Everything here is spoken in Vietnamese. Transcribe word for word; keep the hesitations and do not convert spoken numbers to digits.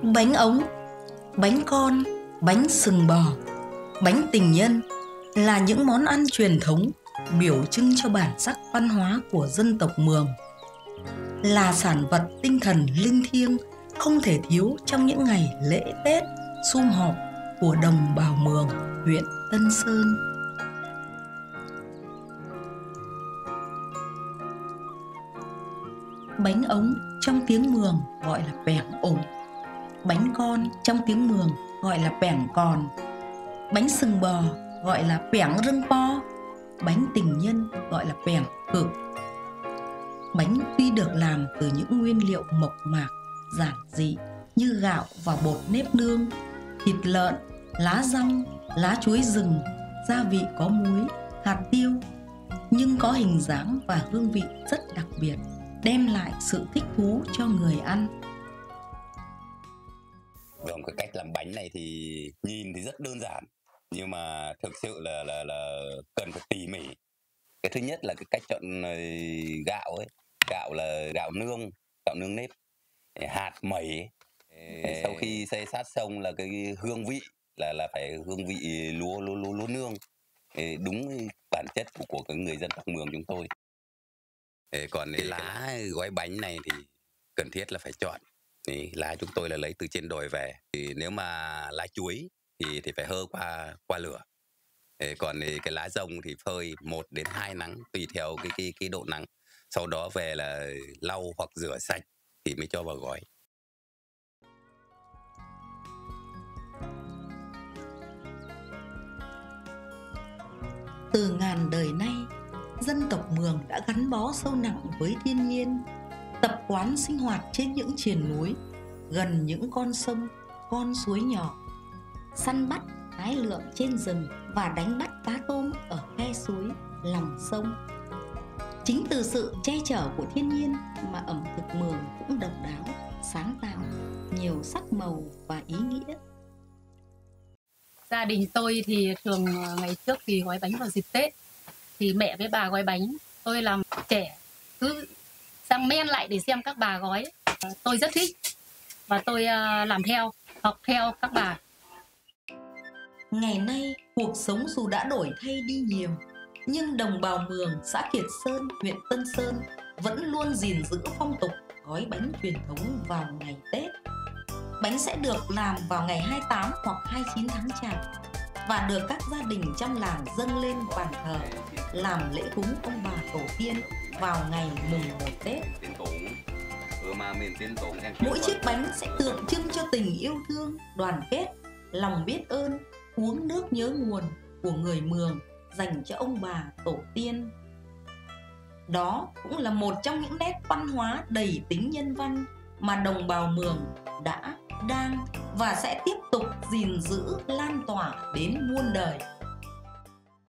Bánh ống, bánh con, bánh sừng bò, bánh tình nhân là những món ăn truyền thống biểu trưng cho bản sắc văn hóa của dân tộc Mường, là sản vật tinh thần linh thiêng không thể thiếu trong những ngày lễ Tết sum họp của đồng bào Mường, huyện Tân Sơn. Bánh ống trong tiếng Mường gọi là bẻng ủng, bánh con trong tiếng Mường gọi là bẻng còn, bánh sừng bò gọi là bẻng rưng po, bánh tình nhân gọi là bẻng cực. Bánh tuy được làm từ những nguyên liệu mộc mạc, giản dị như gạo và bột nếp nương, thịt lợn, lá dong, lá chuối rừng, gia vị có muối, hạt tiêu, nhưng có hình dáng và hương vị rất đặc biệt, đem lại sự thích thú cho người ăn. Vâng, cái cách làm bánh này thì nhìn thì rất đơn giản, nhưng mà thực sự là là là cần phải tỉ mỉ. Cái thứ nhất là cái cách chọn gạo ấy, gạo là gạo nương, gạo nương nếp, hạt mẩy. Sau khi xay sát xong là cái hương vị là là phải hương vị lúa lúa lúa, lúa nương, đúng bản chất của của cái người dân tộc Mường chúng tôi. Còn cái lá gói bánh này thì cần thiết là phải chọn. Thì lá chúng tôi là lấy từ trên đồi về. Thì nếu mà lá chuối thì thì phải hơ qua qua lửa. Còn thì cái lá dong thì phơi một đến hai nắng tùy theo cái cái cái độ nắng. Sau đó về là lau hoặc rửa sạch thì mới cho vào gói. Từ ngàn đời nay, dân tộc Mường đã gắn bó sâu nặng với thiên nhiên, tập quán sinh hoạt trên những triền núi, gần những con sông, con suối nhỏ, săn bắt, hái lượm trên rừng và đánh bắt cá tôm ở khe suối, lòng sông. Chính từ sự che chở của thiên nhiên mà ẩm thực Mường cũng độc đáo, sáng tạo, nhiều sắc màu và ý nghĩa. Gia đình tôi thì thường ngày trước thì gói bánh vào dịp Tết, thì mẹ với bà gói bánh, tôi làm trẻ cứ sang men lại để xem các bà gói. Tôi rất thích và tôi làm theo, học theo các bà. Ngày nay, cuộc sống dù đã đổi thay đi nhiều, nhưng đồng bào Mường, xã Kiệt Sơn, huyện Tân Sơn vẫn luôn gìn giữ phong tục gói bánh truyền thống vào ngày Tết. Bánh sẽ được làm vào ngày hai mươi tám hoặc hai mươi chín tháng Chạp và được các gia đình trong làng dâng lên bàn thờ làm lễ cúng ông bà tổ tiên vào ngày mùng một Tết. Mỗi chiếc bánh sẽ tượng trưng cho tình yêu thương, đoàn kết, lòng biết ơn, uống nước nhớ nguồn của người Mường dành cho ông bà tổ tiên. Đó cũng là một trong những nét văn hóa đầy tính nhân văn mà đồng bào Mường đã, đang và sẽ tiếp tục gìn giữ, lan tỏa đến muôn đời.